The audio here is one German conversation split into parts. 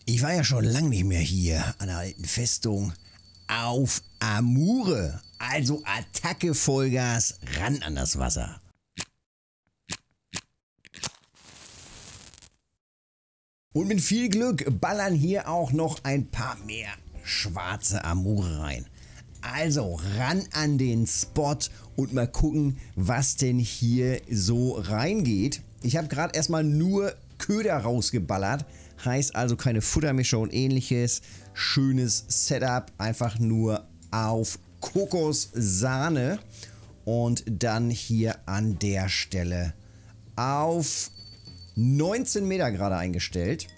Ich war ja schon lange nicht mehr hier an der alten Festung auf Amure. Also Attacke Vollgas, ran an das Wasser. Und mit viel Glück ballern hier auch noch ein paar mehr schwarze Amure rein. Also ran an den Spot und mal gucken, was denn hier so reingeht. Ich habe gerade erstmal nur Köder rausgeballert. Heißt also keine Futtermische und ähnliches. Schönes Setup. Einfach nur auf Kokossahne. Und dann hier an der Stelle auf 19 Meter gerade eingestellt.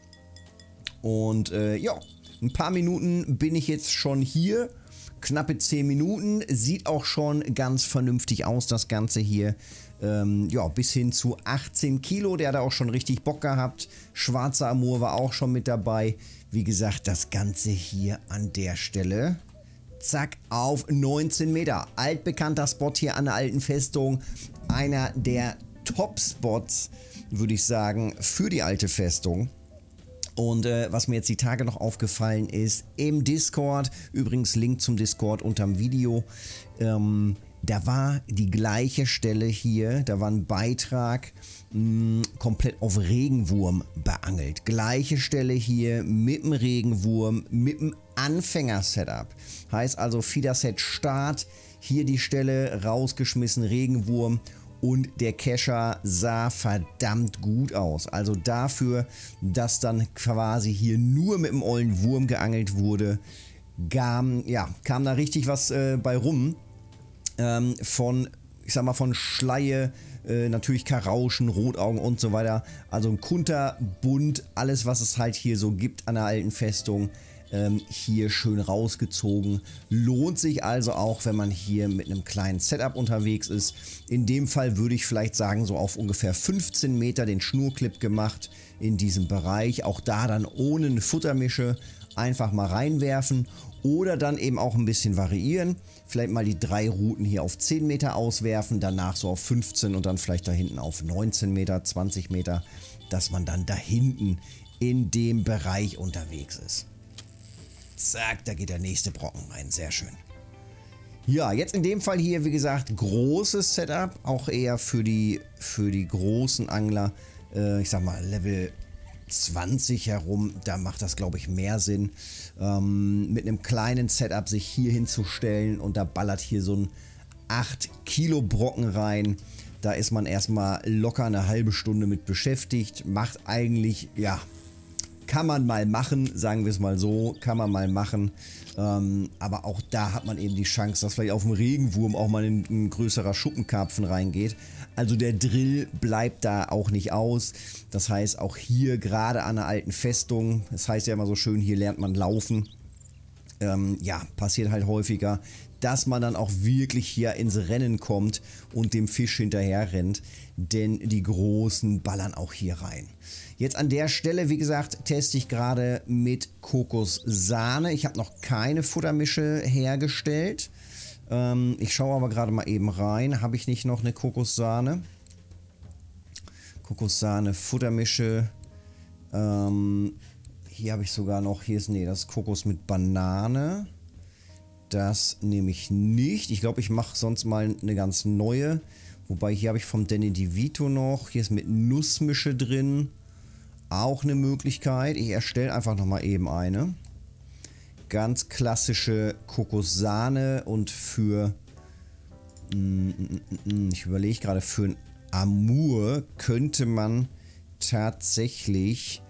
Und ja, ein paar Minuten bin ich jetzt schon hier. Knappe 10 Minuten. Sieht auch schon ganz vernünftig aus, das Ganze hier. Ja, bis hin zu 18 Kilo. Der hat auch schon richtig Bock gehabt. Schwarzer Amur war auch schon mit dabei. Wie gesagt, das Ganze hier an der Stelle. Zack, auf 19 Meter. Altbekannter Spot hier an der alten Festung. Einer der Top-Spots, würde ich sagen, für die alte Festung. Und was mir jetzt die Tage noch aufgefallen ist, im Discord, übrigens Link zum Discord unterm Video, da war die gleiche Stelle hier, da war ein Beitrag komplett auf Regenwurm beangelt. Gleiche Stelle hier mit dem Regenwurm, mit dem Anfänger-Setup. Heißt also Feeder-Set Start, hier die Stelle rausgeschmissen, Regenwurm. Und der Kescher sah verdammt gut aus. Also dafür, dass dann quasi hier nur mit dem ollen Wurm geangelt wurde, kam da richtig was bei rum. Von, ich sag mal, von Schleie, natürlich Karauschen, Rotaugen und so weiter. Also ein kunterbunt, alles was es halt hier so gibt an der alten Festung. Hier schön rausgezogen. Lohnt sich also auch, wenn man hier mit einem kleinen Setup unterwegs ist. In dem Fall würde ich vielleicht sagen, so auf ungefähr 15 Meter den Schnurclip gemacht in diesem Bereich. Auch da dann ohne eine Futtermische einfach mal reinwerfen oder dann eben auch ein bisschen variieren. Vielleicht mal die 3 Routen hier auf 10 Meter auswerfen, danach so auf 15 und dann vielleicht da hinten auf 19 Meter, 20 Meter, dass man dann da hinten in dem Bereich unterwegs ist. Zack, da geht der nächste Brocken rein. Sehr schön. Ja, jetzt in dem Fall hier, wie gesagt, großes Setup. Auch eher für die großen Angler. Ich sag mal, Level 20 herum. Da macht das, glaube ich, mehr Sinn. Mit einem kleinen Setup sich hier hinzustellen. Und da ballert hier so ein 8 Kilo Brocken rein. Da ist man erstmal locker eine halbe Stunde mit beschäftigt. Macht eigentlich, ja... Kann man mal machen, sagen wir es mal so, kann man mal machen. Aber auch da hat man eben die Chance, dass vielleicht auf dem Regenwurm auch mal ein größerer Schuppenkarpfen reingeht. Also der Drill bleibt da auch nicht aus. Das heißt, auch hier gerade an der alten Festung, das heißt ja immer so schön, hier lernt man laufen. Ja, passiert halt häufiger, dass man dann auch wirklich hier ins Rennen kommt und dem Fisch hinterher rennt. Denn die Großen ballern auch hier rein. Jetzt an der Stelle, wie gesagt, teste ich gerade mit Kokossahne. Ich habe noch keine Futtermische hergestellt. Ich schaue aber gerade mal eben rein. Habe ich nicht noch eine Kokossahne? Kokossahne, Futtermische. Hier habe ich sogar noch, nee, das ist Kokos mit Banane. Das nehme ich nicht. Ich glaube, ich mache sonst mal eine ganz neue. Wobei hier habe ich vom Danny DeVito noch. Hier ist mit Nussmische drin. Auch eine Möglichkeit. Ich erstelle einfach nochmal eben eine. Ganz klassische Kokossahne und für... Ich überlege gerade, für ein Amur könnte man tatsächlich...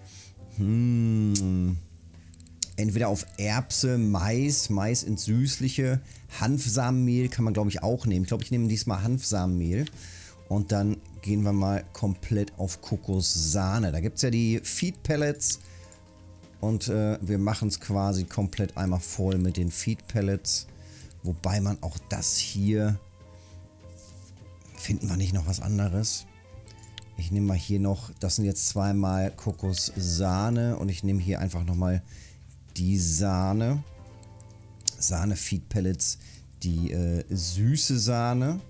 entweder auf Erbse, Mais ins Süßliche, Hanfsamenmehl kann man, glaube ich, auch nehmen. Ich glaube, ich nehme diesmal Hanfsamenmehl. Und dann gehen wir mal komplett auf Kokossahne. Da gibt es ja die Feed Pellets. Und wir machen es quasi komplett einmal voll mit den Feed Pellets. Wobei man auch das hier... Finden wir nicht noch was anderes? Ich nehme mal hier noch... Das sind jetzt zweimal Kokossahne. Und ich nehme hier einfach nochmal die Sahne. Sahne Feed Pellets. Die süße Sahne.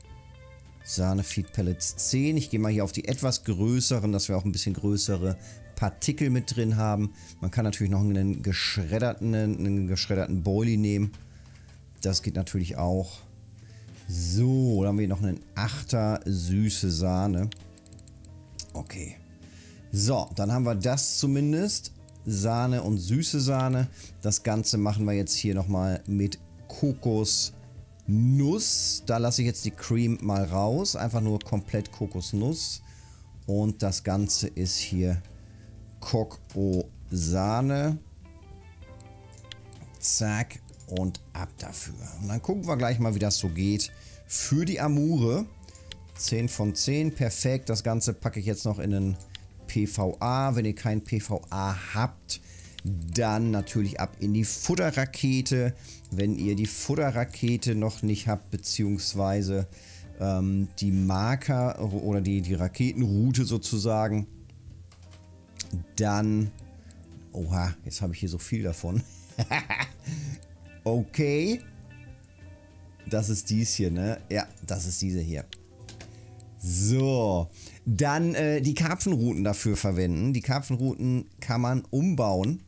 Sahne Feed Pellets 10. Ich gehe mal hier auf die etwas größeren, dass wir auch ein bisschen größere Partikel mit drin haben. Man kann natürlich noch einen geschredderten Boilie nehmen. Das geht natürlich auch. So, dann haben wir noch einen 8er süße Sahne. Okay. So, dann haben wir das zumindest. Sahne und süße Sahne. Das Ganze machen wir jetzt hier nochmal mit Kokosnuss. Da lasse ich jetzt die Cream mal raus. Einfach nur komplett Kokosnuss. Und das Ganze ist hier Kokosahne. Zack. Und ab dafür. Und dann gucken wir gleich mal, wie das so geht. Für die Amure. 10 von 10. Perfekt. Das Ganze packe ich jetzt noch in einen PVA. Wenn ihr kein PVA habt, dann natürlich ab in die Futterrakete. Wenn ihr die Futterrakete noch nicht habt, beziehungsweise die Marker oder die Raketenroute sozusagen, dann... Oha, jetzt habe ich hier so viel davon. Okay. Das ist dies hier, ne? Ja, das ist diese hier. So. Dann die Karpfenrouten dafür verwenden. Die Karpfenrouten kann man umbauen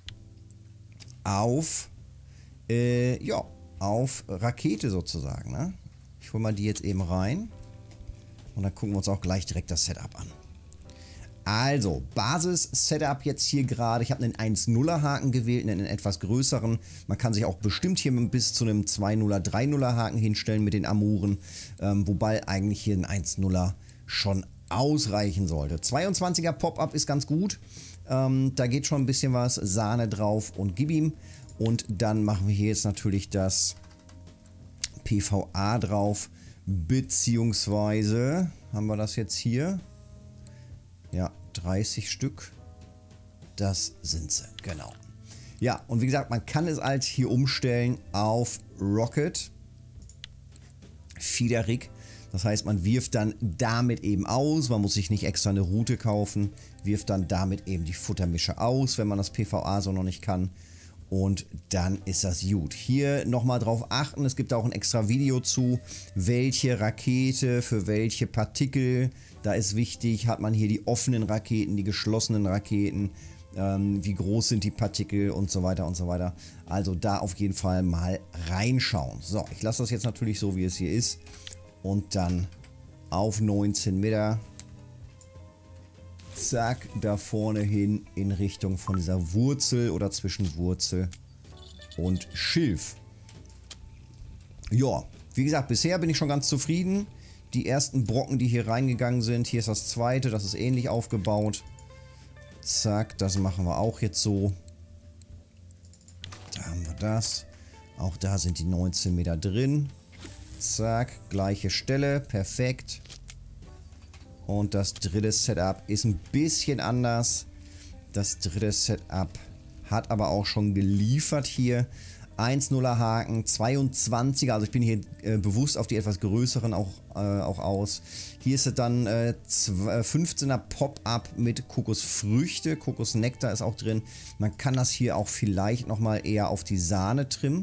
auf, ja, auf Rakete sozusagen, ne? Ich hole mal die jetzt eben rein. Und dann gucken wir uns auch gleich direkt das Setup an. Also, Basis-Setup jetzt hier gerade. Ich habe einen 1-0er Haken gewählt, einen etwas größeren. Man kann sich auch bestimmt hier bis zu einem 2-0er, 3-0er Haken hinstellen mit den Amuren. Wobei eigentlich hier ein 1-0er schon ausreichen sollte. 22er Pop-Up ist ganz gut. Da geht schon ein bisschen was. Sahne drauf und gib ihm. Und dann machen wir hier jetzt natürlich das PVA drauf. Beziehungsweise, haben wir das jetzt hier? Ja, 30 Stück. Das sind sie, genau. Ja, und wie gesagt, man kann es halt hier umstellen auf Rocket Feeder-Rig. Das heißt, man wirft dann damit eben aus. Man muss sich nicht extra eine Route kaufen. Wirft dann damit eben die Futtermische aus, wenn man das PVA so noch nicht kann. Und dann ist das gut. Hier nochmal drauf achten. Es gibt auch ein extra Video zu, welche Rakete für welche Partikel. Da ist wichtig, hat man hier die offenen Raketen, die geschlossenen Raketen, wie groß sind die Partikel und so weiter und so weiter. Also da auf jeden Fall mal reinschauen. So, ich lasse das jetzt natürlich so, wie es hier ist. Und dann auf 19 Meter. Zack, da vorne hin in Richtung von dieser Wurzel oder zwischen Wurzel und Schilf. Ja, wie gesagt, bisher bin ich schon ganz zufrieden. Die ersten Brocken, die hier reingegangen sind, hier ist das zweite, das ist ähnlich aufgebaut. Zack, das machen wir auch jetzt so. Da haben wir das. Auch da sind die 19 Meter drin. Zack, gleiche Stelle, perfekt. Und das dritte Setup ist ein bisschen anders. Das dritte Setup hat aber auch schon geliefert hier. 1-0er Haken, 22er, also ich bin hier bewusst auf die etwas größeren auch aus. Hier ist es dann 15er Pop-Up mit Kokosfrüchte, Kokosnektar ist auch drin. Man kann das hier auch vielleicht nochmal eher auf die Sahne trimmen.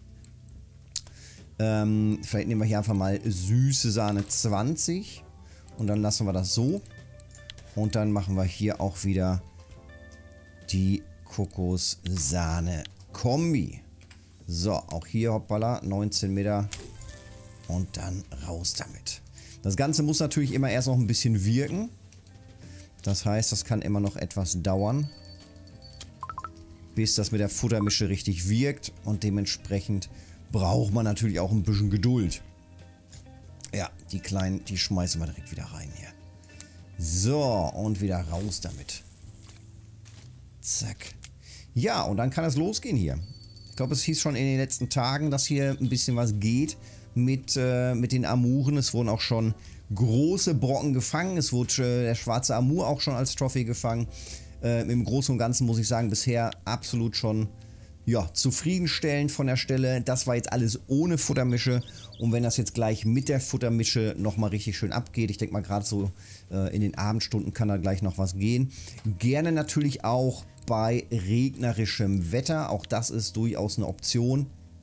Vielleicht nehmen wir hier einfach mal süße Sahne 20 und dann lassen wir das so. Und dann machen wir hier auch wieder die Kokos-Sahne-Kombi. So, auch hier, hoppala, 19 Meter und dann raus damit. Das Ganze muss natürlich immer erst noch ein bisschen wirken. Das heißt, das kann immer noch etwas dauern, bis das mit der Futtermische richtig wirkt. Und dementsprechend braucht man natürlich auch ein bisschen Geduld. Ja, die kleinen, die schmeißen wir direkt wieder rein hier. So, und wieder raus damit. Zack. Ja, und dann kann es losgehen hier. Ich glaube, es hieß schon in den letzten Tagen, dass hier ein bisschen was geht mit den Amuren. Es wurden auch schon große Brocken gefangen. Es wurde der schwarze Amur auch schon als Trophäe gefangen. Im Großen und Ganzen muss ich sagen, bisher absolut schon ja, zufriedenstellend von der Stelle. Das war jetzt alles ohne Futtermische. Und wenn das jetzt gleich mit der Futtermische nochmal richtig schön abgeht, ich denke mal gerade so in den Abendstunden kann da gleich noch was gehen. Gerne natürlich auch bei regnerischem Wetter. Auch das ist durchaus eine Option.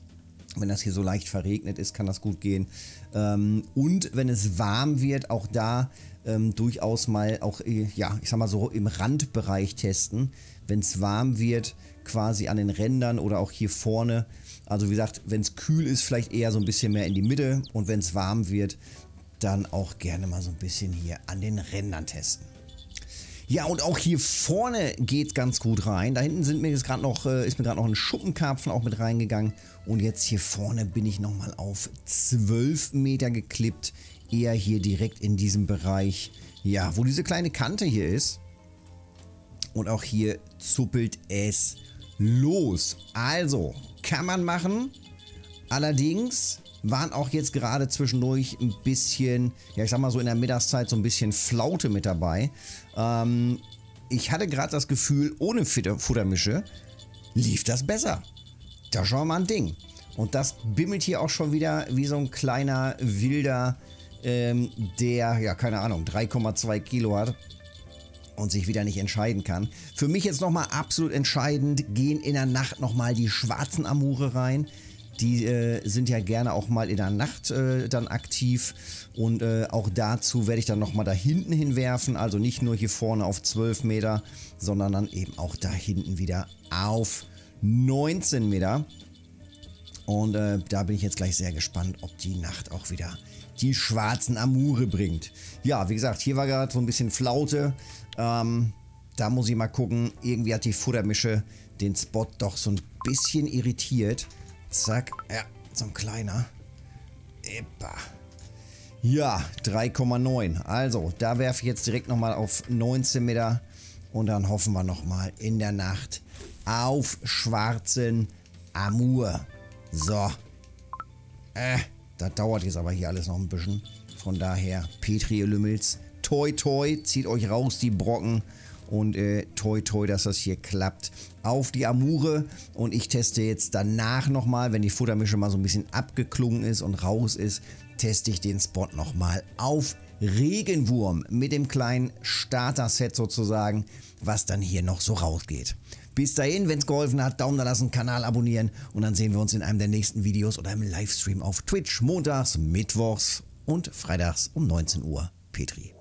Wenn das hier so leicht verregnet ist, kann das gut gehen. Und wenn es warm wird, auch da durchaus mal auch, ja, ich sag mal so im Randbereich testen. Wenn es warm wird, quasi an den Rändern oder auch hier vorne. Also wie gesagt, wenn es kühl ist, vielleicht eher so ein bisschen mehr in die Mitte. Und wenn es warm wird, dann auch gerne mal so ein bisschen hier an den Rändern testen. Ja, und auch hier vorne geht es ganz gut rein. Da hinten ist mir gerade noch ein Schuppenkarpfen auch mit reingegangen. Und jetzt hier vorne bin ich nochmal auf 12 Meter geklippt. Eher hier direkt in diesem Bereich, ja, wo diese kleine Kante hier ist. Und auch hier zuppelt es los. Also, kann man machen. Allerdings waren auch jetzt gerade zwischendurch ein bisschen, ja, ich sag mal so in der Mittagszeit so ein bisschen Flaute mit dabei. Ich hatte gerade das Gefühl, ohne Futtermische lief das besser. Das ist schon mal ein Ding. Und das bimmelt hier auch schon wieder wie so ein kleiner Wilder, der, ja, keine Ahnung, 3,2 Kilo hat und sich wieder nicht entscheiden kann. Für mich jetzt nochmal absolut entscheidend, gehen in der Nacht nochmal die schwarzen Amure rein. Die sind ja gerne auch mal in der Nacht dann aktiv und auch dazu werde ich dann nochmal da hinten hinwerfen, also nicht nur hier vorne auf 12 Meter, sondern dann eben auch da hinten wieder auf 19 Meter. Und da bin ich jetzt gleich sehr gespannt, ob die Nacht auch wieder die schwarzen Amure bringt. Ja, wie gesagt, hier war gerade so ein bisschen Flaute. Da muss ich mal gucken, irgendwie hat die Futtermische den Spot doch so ein bisschen irritiert. Zack, ja, so ein kleiner. Epa. Ja, 3,9. Also, da werfe ich jetzt direkt nochmal auf 19 Meter. Und dann hoffen wir nochmal in der Nacht auf schwarzen Amur. So. Das dauert jetzt aber hier alles noch ein bisschen. Von daher, Petri, ihr Lümmels, toi toi, zieht euch raus die Brocken. Und toi toi, dass das hier klappt. Auf die Amure. Und ich teste jetzt danach nochmal, wenn die Futtermische mal so ein bisschen abgeklungen ist und raus ist, teste ich den Spot nochmal auf Regenwurm mit dem kleinen Starter-Set sozusagen, was dann hier noch so rausgeht. Bis dahin, wenn es geholfen hat, Daumen da lassen, Kanal abonnieren und dann sehen wir uns in einem der nächsten Videos oder im Livestream auf Twitch montags, mittwochs und freitags um 19 Uhr. Petri.